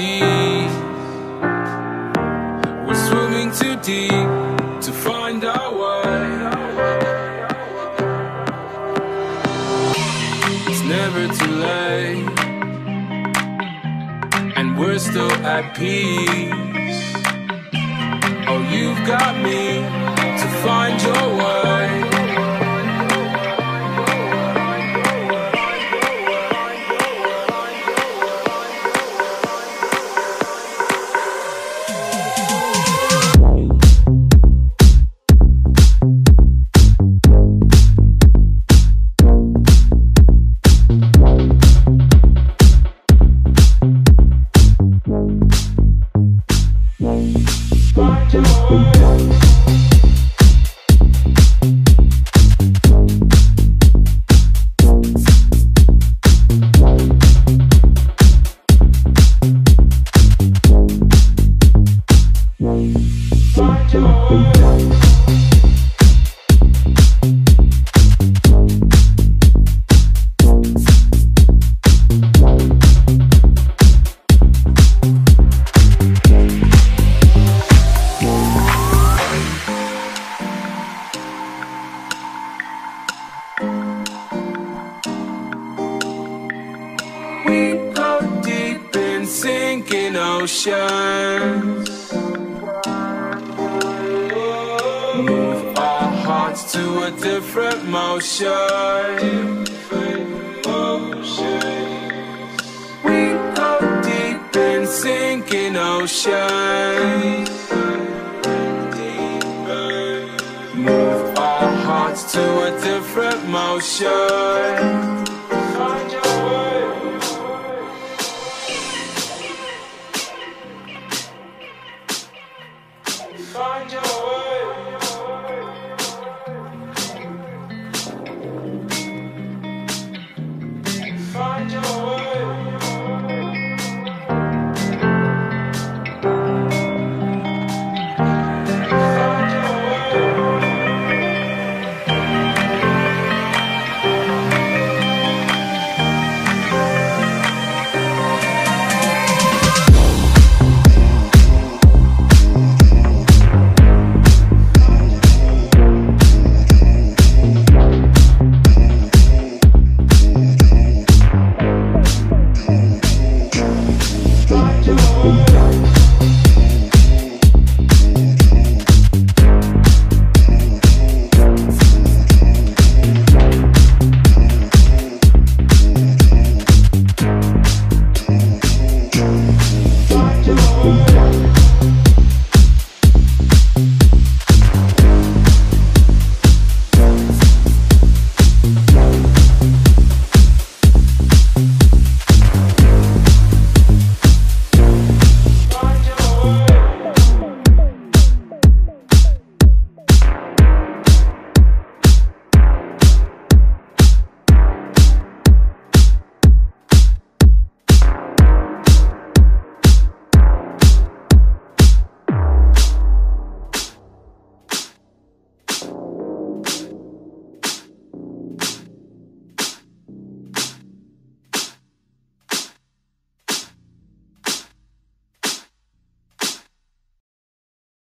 peace. We're swimming too deep to find our way. It's never too late, and we're still at peace. Oh, you've got me to find your way. We go deep in sinking oceans, move our hearts to a different motion. We go deep in sinking oceans, move our hearts to a different motion. Find your way. Find your